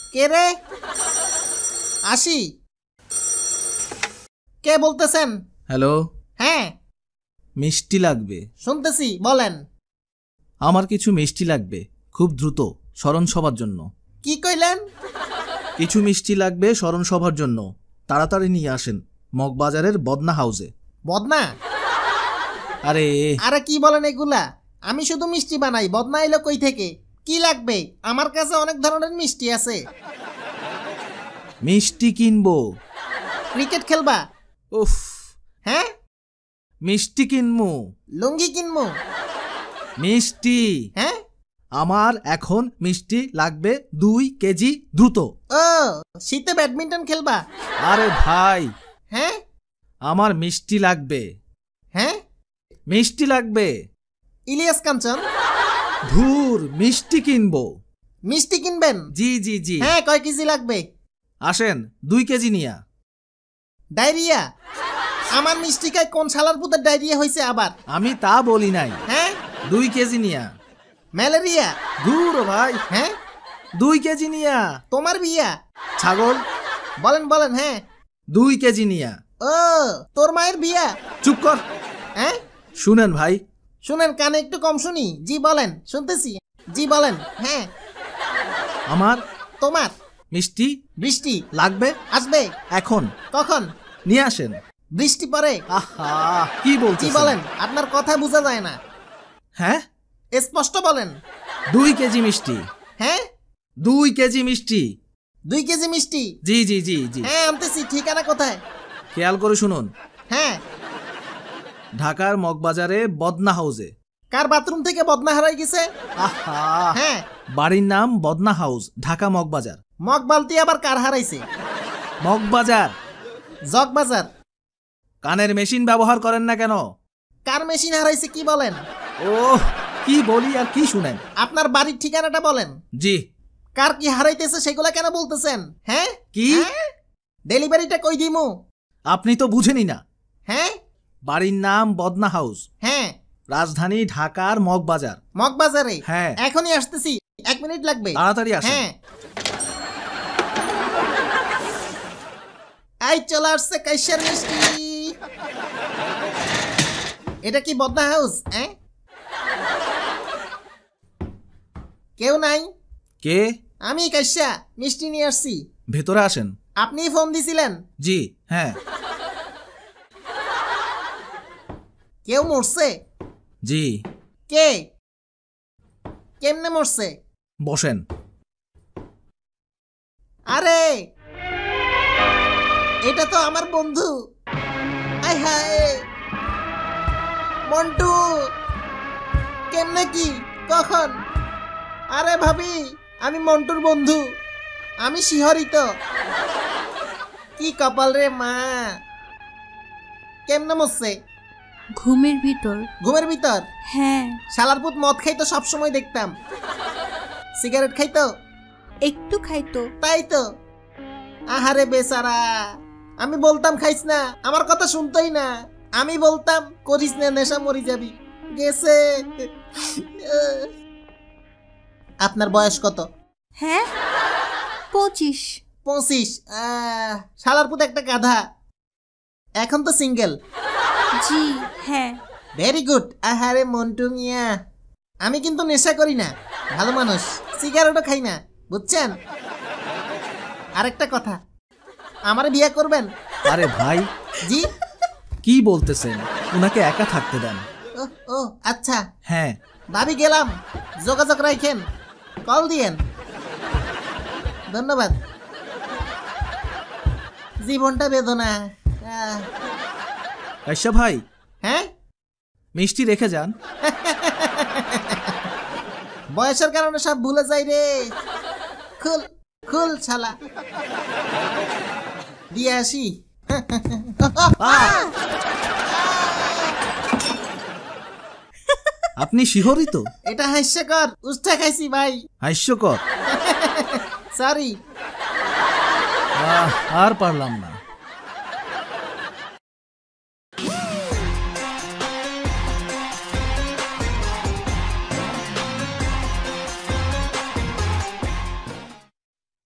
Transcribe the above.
কে রে? আসি। কে বলতেছেন? হ্যালো। হ্যাঁ, মিষ্টি লাগবে। শুনতেছি, বলেন। আমার কিছু মিষ্টি লাগবে, খুব দ্রুত, স্মরণ সভার জন্য। কি কইলেন? কিছু মিষ্টি লাগবে স্মরণ সভার জন্য, তাড়াতাড়ি নিয়ে আসেন মগবাজারের বদনা হাউসে। বদনা? আরে আরে কি বলেন এগুলা? আমি শুধু মিষ্টি বানাই, বদনা এলো কই থেকে? কি লাগবে? আমার কাছে অনেক ধরনের মিষ্টি আছে। মিষ্টি কিনবো। ক্রিকেট খেলবা? উফ, হ্যাঁ, মিষ্টি কিনবো। লুঙ্গি কিনবো? মিষ্টি। হ্যাঁ। আমার এখন মিষ্টি লাগবে 2 কেজি, দ্রুত। ও, শীতে ব্যাডমিন্টন খেলবা? আরে ভাই, হ্যাঁ আমার মিষ্টি লাগবে। হ্যাঁ। মিষ্টি লাগবে। ইলিয়াস কাঞ্চন। ধুর, মিষ্টি কিনবো। মিষ্টি কিনবেন? জি জি জি। হ্যাঁ, কয় কেজি লাগবে? আসেন 2 কেজি নিয়া। ডায়রিয়া? আমার মিষ্টি খাই কোন শালার পুতের ডায়রিয়া হয়েছে আবার? আমি তা বলি নাই। হ্যাঁ। 2 কেজি নিয়া। ম্যালেরিয়া? দূর ভাই। হ্যাঁ। 2 কেজি নিয়া। তোমার বিয়া? ছাগল। বলেন বলেন। হ্যাঁ। 2 কেজি নিয়া। ও, তোর মায়ের বিয়া? চুপ কর। হ্যাঁ। শুনেন ভাই। শুনেন, কানে একটু কম শুনি। জি বলেন, শুনতেছি। জি বলেন। হ্যাঁ। আমার তোমার মিষ্টি বৃষ্টি লাগবে আসবে? এখন। কখন? নিয়ে আসেন। বৃষ্টি পরে? আহা, কি জি বলছেন? বলেন, আপনার কথা বোঝা যায় না। হ্যাঁ, স্পষ্ট বলেন। 2 কেজি মিষ্টি। হ্যাঁ, 2 কেজি মিষ্টি। 2 কেজি মিষ্টি? জি জি জি জি। হ্যাঁ, আনতেছি। ঠিকানা কোথায়? খেয়াল করে শুনুন। হ্যাঁ। ঢাকার মগবাজারে বদনা হাউসে। কার বাথরুম থেকে বদনা হারাই গেছে? আহা, হ্যাঁ। বাড়ির নাম বদনা হাউস, ঢাকা মগবাজার। মগ বালতি আবার কার হারাইছে? মগবাজার। জগ বাজার। কানের মেশিন ব্যবহার করেন না কেন? কার মেশিন হারাইছে কি বলেন? ও, কি বলি আর কি শুনেন? আপনার বাড়ির ঠিকানাটা বলেন। জি। কার কি হারাইতেছে সেগুলা কেন বলতেছেন? হ্যাঁ। কি? ডেলিভারিটা কই দিমু? আপনি তো বুঝেনি না। হ্যাঁ। বাড়ির নাম বদনা হাউস, হ্যাঁ। রাজধানী ঢাকার মগবাজার। মগ বাজারে? হ্যাঁ। এখনই আসতেছি, 1 মিনিট লাগবে। তাড়াতাড়ি আসেন। হ্যাঁ। এই চলে আসছে কাইসার মিষ্টি। এটা কি বদনা হাউস? হ্যাঁ। কেউ নাই? কে? আমি কাইসা, মিষ্টি নিয়ে আসছি। ভেতরে আসেন। আপনি ফোন দিছিলেন? জি হ্যাঁ। কেউ মরছে? জি। কে? কেমনে মরছে? বসেন। আরে, এটা তো আমার বন্ধু। আয় হায়, মন্টু। কেমনে কি? কখন? আরে ভাবি, আমি মন্টুর বন্ধু। আমি শিহরিত। কি কপাল রে মা। কেমনে মরছে? ঘুমের ভিতর। ঘুমের ভিতর? হ্যাঁ। শালার পুত মদ খাইতো, সবসময় দেখতাম। সিগারেট খাইতো? একটু খাইতো। তাই তো। আহারে বেচারা। আমি বলতাম খাইস না, আমার কথা শুনতোই না। আমি বলতাম করিস না, নেশা মরি যাবি। গেছে। আপনার বয়স কত? হ্যাঁ, 25। 25? শালার পুত একটা গাধা। এখন তো সিঙ্গেল? জি হ্যাঁ। Very good. আহারে মন্টু মিয়া, আমি কিন্তু নেশা করি না, ভালো মানুষ, সিগারেটও খাই না, বুঝছেন? আরেকটা কথা, আমারে বিয়ে করবেন? আরে ভাই, জি। কি বলতেছেন? উনাকে একা থাকতে দেন। ও ও আচ্ছা। হ্যাঁ। ভাবি গেলাম, যোগাযোগ রাখেন, কল দিয়েন। ধন্যবাদ। জীবনটা বেদনা। কাইসা ভাই, হ্যাঁ, মিষ্টি রেখে যান। বয়সের কারণে সব ভুলে যাই রে। খুল খুল শালা, দিয়ে আসি। আপনি শিহরিত? এটা হাস্যকর, উষ্ঠা খাইছি ভাই। হাস্যকর? সরি। আর পারলাম না।